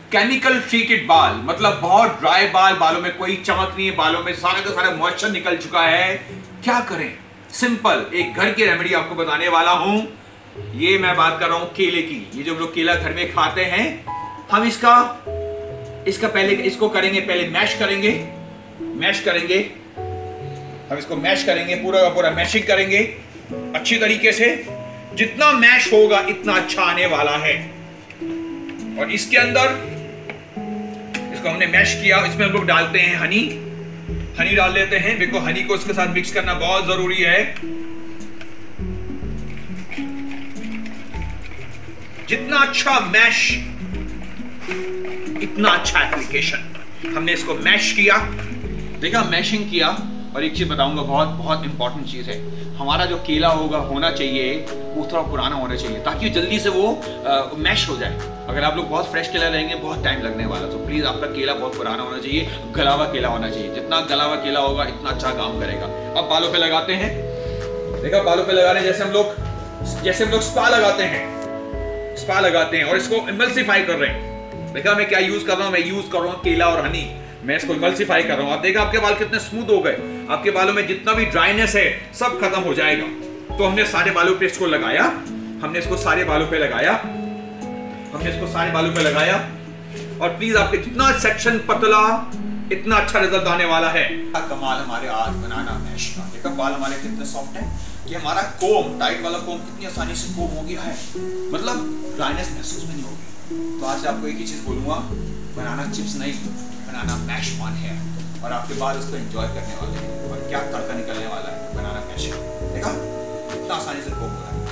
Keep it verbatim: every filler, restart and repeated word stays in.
Chemical treated बाल, मतलब बहुत ड्राई बाल, बालों में कोई चमक नहीं है, बालों में सारा का सारा मॉइस्चर निकल चुका है। क्या करें? सिंपल एक घर की रेमेडी आपको बताने वाला हूं। ये मैं बात कर रहा हूं केले की। ये जो लोग केला घर में खाते हैं, हम इसका इसका पहले इसको करेंगे, पहले मैश करेंगे मैश करेंगे हम इसको मैश करेंगे, पूरा का पूरा मैशिंग करेंगे अच्छी तरीके से। जितना मैश होगा इतना अच्छा आने वाला है। और इसके अंदर इसको हमने मैश किया, इसमें हम लोग डालते हैं हनी हनी डाल लेते हैं। देखो हनी को इसके साथ मिक्स करना बहुत जरूरी है। जितना अच्छा मैश इतना अच्छा एप्लीकेशन। हमने इसको मैश किया, देखा मैशिंग किया। और एक चीज बताऊंगा, बहुत बहुत इंपॉर्टेंट चीज है, हमारा जो केला होगा होना चाहिए वो थोड़ा पुराना होना चाहिए, ताकि जल्दी से वो आ, मैश हो जाए। अगर आप लोग बहुत फ्रेश केला लेंगे बहुत टाइम लगने वाला, तो प्लीज आपका केला बहुत पुराना होना चाहिए, गला हुआ केला होना चाहिए। जितना गला हुआ केला होगा इतना अच्छा काम करेगा। अब बालों पे लगाते हैं, देखा बालों पे लगा रहे हैं, जैसे हम लोग जैसे हम लोग स्पा लगाते हैं स्पा लगाते हैं और इसको इमल्सिफाई कर रहे हैं। देखा मैं क्या यूज कर रहा हूं, मैं यूज कर रहा हूं केला और हनी, मैं इसको इमल्सिफाई कर रहा हूं। आप देखा आपके बाल कितने स्मूथ हो गए, आपके बालों में जितना भी ड्राइनेस है सब खत्म हो जाएगा। तो हमने सारे बालों पे इसको लगाया, हमने इसको सारे बालों पे लगाया हमने इसको सारे बालों पे लगाया और प्लीज आपके जितना सेक्शन पतला इतना अच्छा रिजल्ट आने वाला है। कमाल हमारे आज बनाना मैश का। देखा बाल हमारे कितने सॉफ्ट है। ये हमारा कोम, टाइट वाला कोम कितनी आसानी से कोम हो गया है, मतलब ड्राइनेस महसूस भी नहीं होगी। तो आज आपको एक ही चीज बोलूंगा, बनाना चिप्स नहीं, बनाना मैश वन है और आपके बाल उसको एंजॉय करने वाले हैं। और क्या तड़का निकलने वाला है बनाना मैश। देखा कितना आसानी से कोम हो रहा है।